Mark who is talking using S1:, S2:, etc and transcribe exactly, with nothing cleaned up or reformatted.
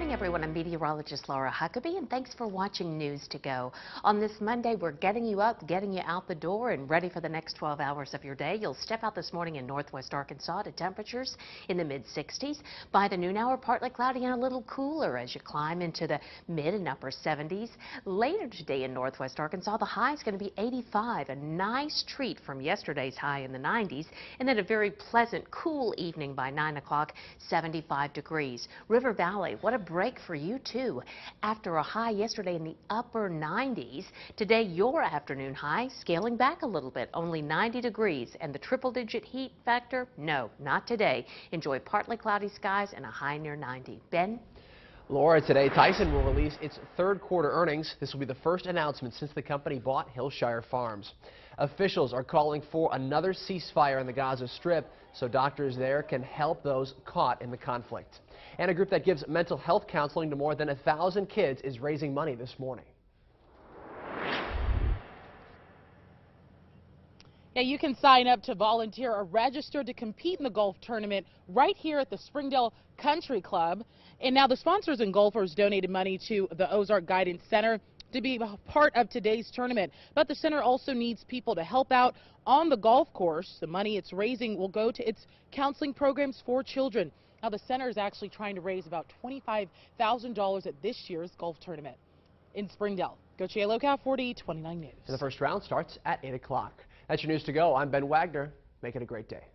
S1: morning, everyone. I'm meteorologist Laura Huckabee, and thanks for watching News to Go. On this Monday, we're getting you up, getting you out the door, and ready for the next twelve hours of your day. You'll step out this morning in northwest Arkansas to temperatures in the mid sixties. By the noon hour, partly cloudy and a little cooler as you climb into the mid and upper seventies. Later today in northwest Arkansas, the high is going to be eighty-five, a nice treat from yesterday's high in the nineties, and then a very pleasant, cool evening by nine o'clock, seventy-five degrees. River Valley, what a break for you, too. After a high yesterday in the upper nineties, today your afternoon high scaling back a little bit, only ninety degrees. And the triple-digit heat factor? No, not today. Enjoy partly cloudy skies and a high near ninety. Ben?
S2: Laura, today Tyson will release its third quarter earnings. This will be the first announcement since the company bought Hillshire Farms. Officials are calling for another ceasefire in the Gaza Strip so doctors there can help those caught in the conflict. And a group that gives mental health counseling to more than a thousand kids is raising money this morning.
S3: Yeah, you can sign up to volunteer or register to compete in the golf tournament right here at the Springdale Country Club. And now the sponsors and golfers donated money to the Ozark Guidance Center to be part of today's tournament. But the center also needs people to help out on the golf course. The money it's raising will go to its counseling programs for children. Now the center is actually trying to raise about twenty-five thousand dollars at this year's golf tournament. In Springdale, Gauthier Local, forty twenty-nine News.
S2: And the first round starts at eight o'clock. That's your News to Go. I'm Ben Wagner. Make it a great day.